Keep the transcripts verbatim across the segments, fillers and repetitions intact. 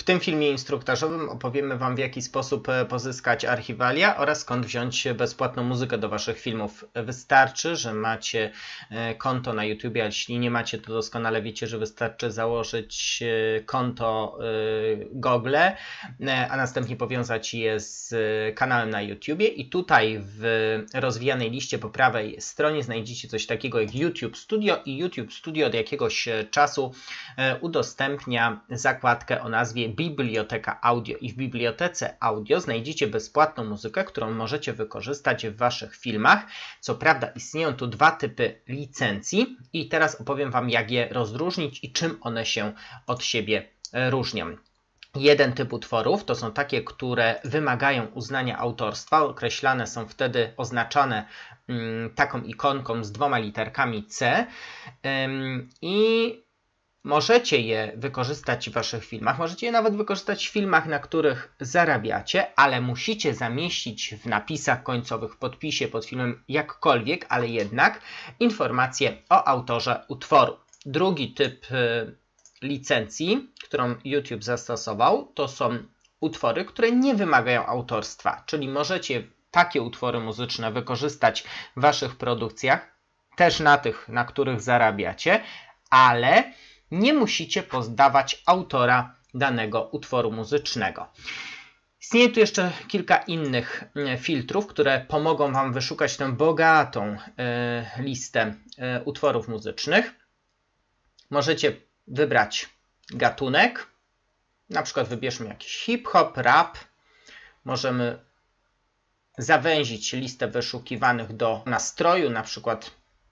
W tym filmie instruktażowym opowiemy Wam, w jaki sposób pozyskać archiwalia oraz skąd wziąć bezpłatną muzykę do Waszych filmów. Wystarczy, że macie konto na YouTube, a jeśli nie macie, to doskonale wiecie, że wystarczy założyć konto Google, a następnie powiązać je z kanałem na YouTube i tutaj w rozwijanej liście po prawej stronie znajdziecie coś takiego jak YouTube Studio i YouTube Studio od jakiegoś czasu udostępnia zakładkę o nazwie Biblioteka Audio i w Bibliotece Audio znajdziecie bezpłatną muzykę, którą możecie wykorzystać w Waszych filmach. Co prawda istnieją tu dwa typy licencji i teraz opowiem Wam, jak je rozróżnić i czym one się od siebie różnią. Jeden typ utworów to są takie, które wymagają uznania autorstwa, określane są wtedy, oznaczane mm, taką ikonką z dwoma literkami C ym, i możecie je wykorzystać w Waszych filmach, możecie je nawet wykorzystać w filmach, na których zarabiacie, ale musicie zamieścić w napisach końcowych, w podpisie pod filmem jakkolwiek, ale jednak informacje o autorze utworu. Drugi typ y, licencji, którą YouTube zastosował, to są utwory, które nie wymagają autorstwa, czyli możecie takie utwory muzyczne wykorzystać w Waszych produkcjach, też na tych, na których zarabiacie, ale nie musicie podawać autora danego utworu muzycznego. Istnieje tu jeszcze kilka innych filtrów, które pomogą Wam wyszukać tę bogatą y, listę y, utworów muzycznych. Możecie wybrać gatunek, na przykład wybierzmy jakiś hip-hop, rap. Możemy zawęzić listę wyszukiwanych do nastroju, na przykład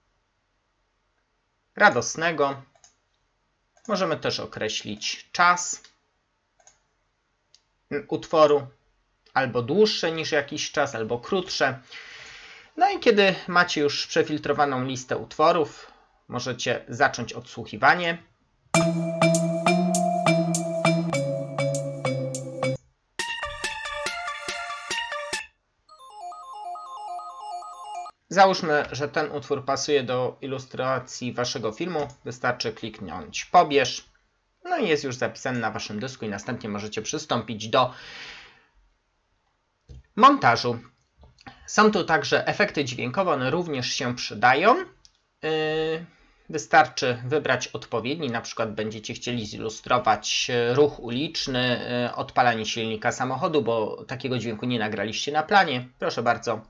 radosnego. Możemy też określić czas utworu, albo dłuższe niż jakiś czas, albo krótsze. No i kiedy macie już przefiltrowaną listę utworów, możecie zacząć odsłuchiwanie. Załóżmy, że ten utwór pasuje do ilustracji Waszego filmu. Wystarczy kliknąć pobierz. No i jest już zapisany na Waszym dysku i następnie możecie przystąpić do montażu. Są tu także efekty dźwiękowe, one również się przydają. Wystarczy wybrać odpowiedni, na przykład będziecie chcieli zilustrować ruch uliczny, odpalanie silnika samochodu, bo takiego dźwięku nie nagraliście na planie. Proszę bardzo.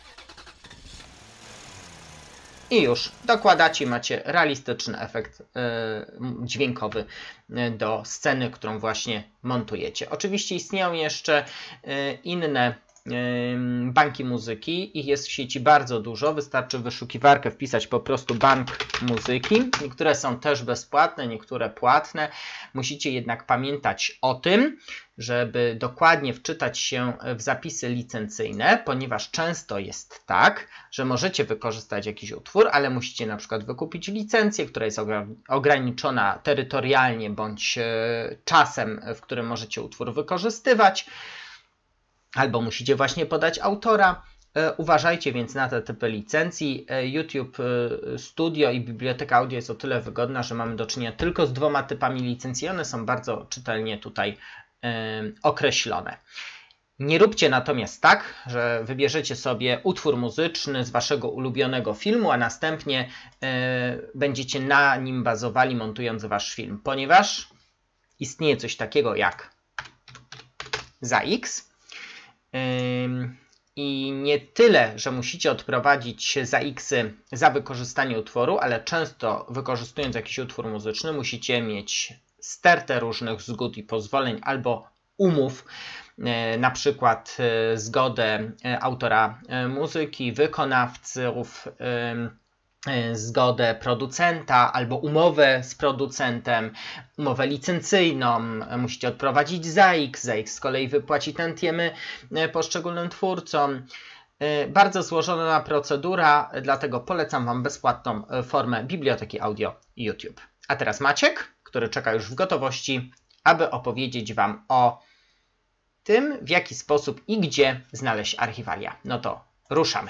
I już dokładacie, macie realistyczny efekt y, dźwiękowy do sceny, którą właśnie montujecie. Oczywiście istnieją jeszcze y, inne y, banki muzyki. Ich jest w sieci bardzo dużo. Wystarczy w wyszukiwarkę wpisać po prostu bank muzyki. Niektóre są też bezpłatne, niektóre płatne. Musicie jednak pamiętać o tym, żeby dokładnie wczytać się w zapisy licencyjne, ponieważ często jest tak, że możecie wykorzystać jakiś utwór, ale musicie na przykład wykupić licencję, która jest ograniczona terytorialnie bądź czasem, w którym możecie utwór wykorzystywać, albo musicie właśnie podać autora. Uważajcie więc na te typy licencji. YouTube Studio i Biblioteka Audio jest o tyle wygodna, że mamy do czynienia tylko z dwoma typami licencji. One są bardzo czytelnie tutaj określone. Nie róbcie natomiast tak, że wybierzecie sobie utwór muzyczny z Waszego ulubionego filmu, a następnie będziecie na nim bazowali, montując Wasz film, ponieważ istnieje coś takiego jak Z A X. I nie tyle, że musicie odprowadzić Z A X-y za wykorzystanie utworu, ale często wykorzystując jakiś utwór muzyczny musicie mieć stertę różnych zgód i pozwoleń albo umów, na przykład zgodę autora muzyki, wykonawców, zgodę producenta albo umowę z producentem, umowę licencyjną. Musicie odprowadzić Z A X, Z A X z kolei wypłaci tantiemy poszczególnym twórcom. Bardzo złożona procedura, dlatego polecam Wam bezpłatną formę Biblioteki Audio YouTube. A teraz Maciek, który czeka już w gotowości, aby opowiedzieć Wam o tym, w jaki sposób i gdzie znaleźć archiwalia. No to ruszamy.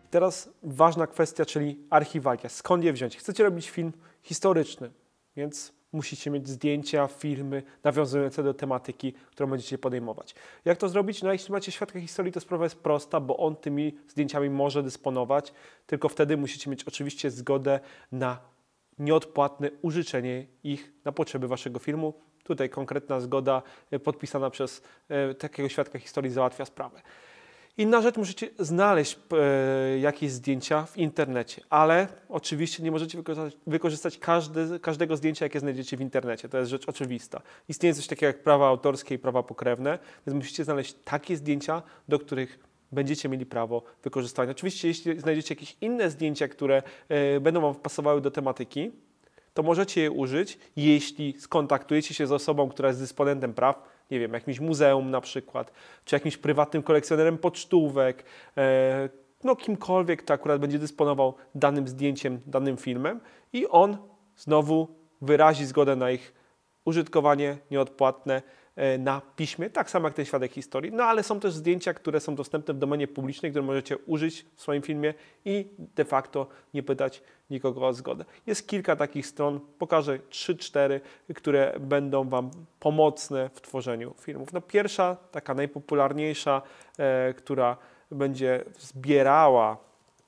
Teraz ważna kwestia, czyli archiwalia. Skąd je wziąć? Chcecie robić film historyczny, więc musicie mieć zdjęcia, filmy nawiązujące do tematyki, którą będziecie podejmować. Jak to zrobić? No jeśli macie świadka historii, to sprawa jest prosta, bo on tymi zdjęciami może dysponować, tylko wtedy musicie mieć oczywiście zgodę na nieodpłatne użyczenie ich na potrzeby waszego filmu. Tutaj konkretna zgoda podpisana przez e, takiego świadka historii załatwia sprawę. Inna rzecz, musicie znaleźć e, jakieś zdjęcia w internecie, ale oczywiście nie możecie wykorzystać, wykorzystać każdy, każdego zdjęcia, jakie znajdziecie w internecie. To jest rzecz oczywista. Istnieje coś takiego jak prawa autorskie i prawa pokrewne, więc musicie znaleźć takie zdjęcia, do których będziecie mieli prawo wykorzystania. Oczywiście, jeśli znajdziecie jakieś inne zdjęcia, które e, będą wam pasowały do tematyki, to możecie je użyć, jeśli skontaktujecie się z osobą, która jest dysponentem praw, nie wiem, jakimś muzeum na przykład, czy jakimś prywatnym kolekcjonerem pocztówek, e, no kimkolwiek, kto akurat będzie dysponował danym zdjęciem, danym filmem i on znowu wyrazi zgodę na ich użytkowanie nieodpłatne e, na piśmie, tak samo jak ten świadek historii, no ale są też zdjęcia, które są dostępne w domenie publicznej, które możecie użyć w swoim filmie i de facto nie pytać nikogo o zgodę. Jest kilka takich stron, pokażę trzy cztery, które będą wam pomocne w tworzeniu filmów. No pierwsza, taka najpopularniejsza, e, która będzie zbierała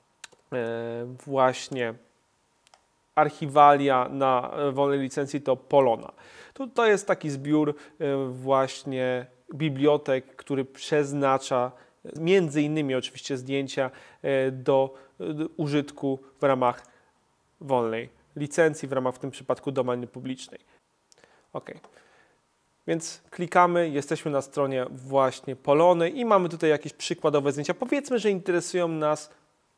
e, właśnie archiwalia na wolnej licencji, to Polona. To, to jest taki zbiór e, właśnie bibliotek, który przeznacza między innymi oczywiście zdjęcia e, do, do użytku w ramach wolnej licencji, w ramach w tym przypadku domeny publicznej. Ok. Więc klikamy, jesteśmy na stronie właśnie Polony i mamy tutaj jakieś przykładowe zdjęcia. Powiedzmy, że interesują nas,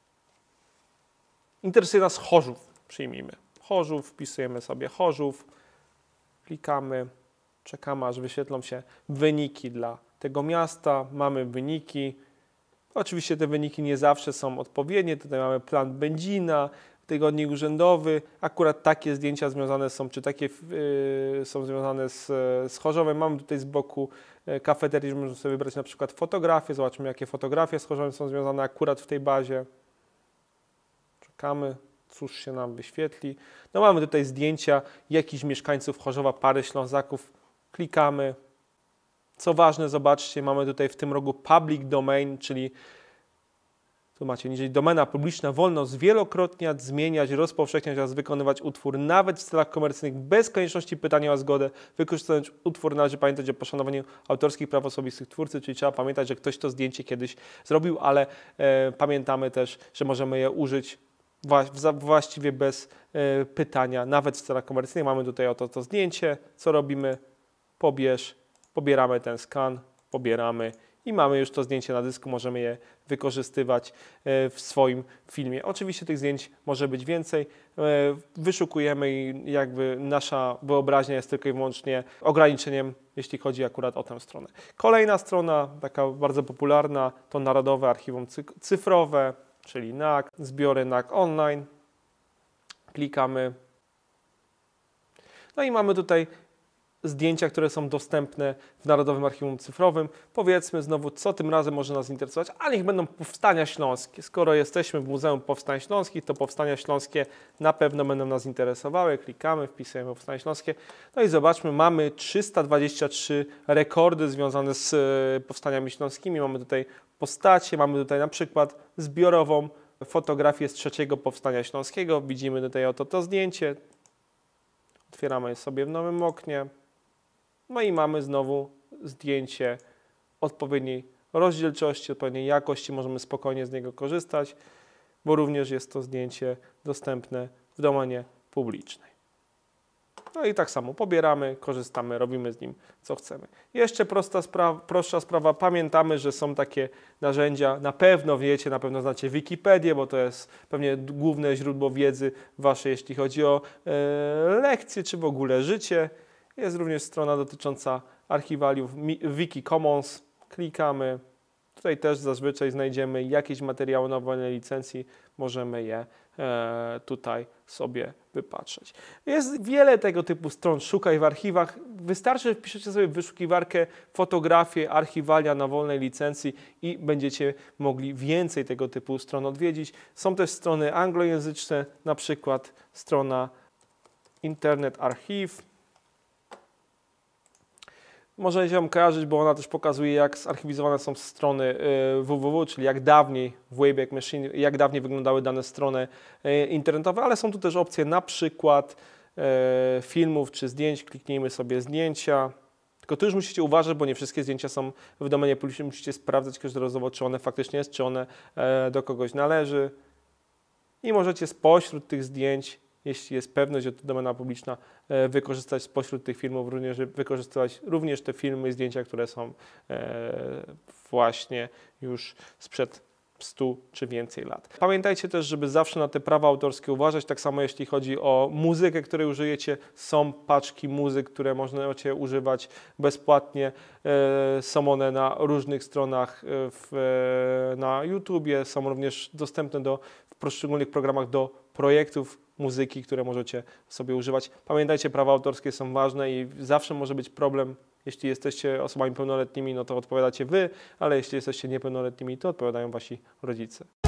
interesuje nas Chorzów, przyjmijmy. Chorzów, wpisujemy sobie Chorzów, klikamy, czekamy, aż wyświetlą się wyniki dla tego miasta. Mamy wyniki. Oczywiście te wyniki nie zawsze są odpowiednie. Tutaj mamy plan Będzina, tygodnik urzędowy. Akurat takie zdjęcia związane są, czy takie yy, są związane z, z Chorzowem. Mamy tutaj z boku kafeterii, że możemy sobie wybrać na przykład fotografię. Zobaczmy, jakie fotografie z Chorzowem są związane akurat w tej bazie. Czekamy, cóż się nam wyświetli. No mamy tutaj zdjęcia jakichś mieszkańców Chorzowa, pary Ślązaków. Klikamy. Co ważne, zobaczcie, mamy tutaj w tym rogu public domain, czyli tu macie niżej domena publiczna, wolno zwielokrotniać, zmieniać, rozpowszechniać oraz wykonywać utwór nawet w celach komercyjnych bez konieczności pytania o zgodę. Wykorzystując utwór należy pamiętać o poszanowaniu autorskich praw osobistych twórcy, czyli trzeba pamiętać, że ktoś to zdjęcie kiedyś zrobił, ale e, pamiętamy też, że możemy je użyć wła właściwie bez e, pytania, nawet w celach komercyjnych. Mamy tutaj oto to zdjęcie, co robimy? Pobierz, pobieramy ten skan, pobieramy i mamy już to zdjęcie na dysku, możemy je wykorzystywać w swoim filmie. Oczywiście tych zdjęć może być więcej. Wyszukujemy i jakby nasza wyobraźnia jest tylko i wyłącznie ograniczeniem, jeśli chodzi akurat o tę stronę. Kolejna strona, taka bardzo popularna, to Narodowe Archiwum Cyfrowe, czyli N A K, zbiory N A K Online. Klikamy. No i mamy tutaj zdjęcia, które są dostępne w Narodowym Archiwum Cyfrowym. Powiedzmy znowu, co tym razem może nas interesować, a niech będą powstania śląskie. Skoro jesteśmy w Muzeum Powstań Śląskich, to powstania śląskie na pewno będą nas interesowały. Klikamy, wpisujemy powstania śląskie. No i zobaczmy, mamy trzysta dwadzieścia trzy rekordy związane z powstaniami śląskimi. Mamy tutaj postacie, mamy tutaj na przykład zbiorową fotografię z trzeciego Powstania Śląskiego. Widzimy tutaj oto to zdjęcie. Otwieramy je sobie w nowym oknie. No i mamy znowu zdjęcie odpowiedniej rozdzielczości, odpowiedniej jakości. Możemy spokojnie z niego korzystać, bo również jest to zdjęcie dostępne w domenie publicznej. No i tak samo pobieramy, korzystamy, robimy z nim co chcemy. Jeszcze prosta sprawa, prostsza sprawa, pamiętamy, że są takie narzędzia, na pewno wiecie, na pewno znacie Wikipedię, bo to jest pewnie główne źródło wiedzy waszej, jeśli chodzi o e, lekcje, czy w ogóle życie. Jest również strona dotycząca archiwaliów Wiki Commons. Klikamy. Tutaj też zazwyczaj znajdziemy jakieś materiały na wolnej licencji. Możemy je e, tutaj sobie wypatrzeć. Jest wiele tego typu stron, szukaj w archiwach. Wystarczy, że wpiszecie sobie w wyszukiwarkę fotografie, archiwalia na wolnej licencji i będziecie mogli więcej tego typu stron odwiedzić. Są też strony anglojęzyczne, na przykład strona Internet Archive. Może się Wam kojarzyć, bo ona też pokazuje, jak zarchiwizowane są strony www, czyli jak dawniej w Wayback Machine, jak dawniej wyglądały dane strony internetowe, ale są tu też opcje na przykład filmów czy zdjęć. Kliknijmy sobie zdjęcia. Tylko tu już musicie uważać, bo nie wszystkie zdjęcia są w domenie publicznej. Musicie sprawdzać każdorazowo, czy one faktycznie jest, czy one do kogoś należy. I możecie spośród tych zdjęć, jeśli jest pewność, że to domena publiczna, wykorzystać spośród tych filmów, również wykorzystywać również te filmy i zdjęcia, które są właśnie już sprzed stu czy więcej lat. Pamiętajcie też, żeby zawsze na te prawa autorskie uważać, tak samo jeśli chodzi o muzykę, której użyjecie. Są paczki muzyk, które możecie używać bezpłatnie. Są one na różnych stronach w, na YouTubie, są również dostępne do, w poszczególnych programach do projektów muzyki, które możecie sobie używać. Pamiętajcie, prawa autorskie są ważne i zawsze może być problem. Jeśli jesteście osobami pełnoletnimi, no to odpowiadacie wy, ale jeśli jesteście niepełnoletnimi, to odpowiadają wasi rodzice.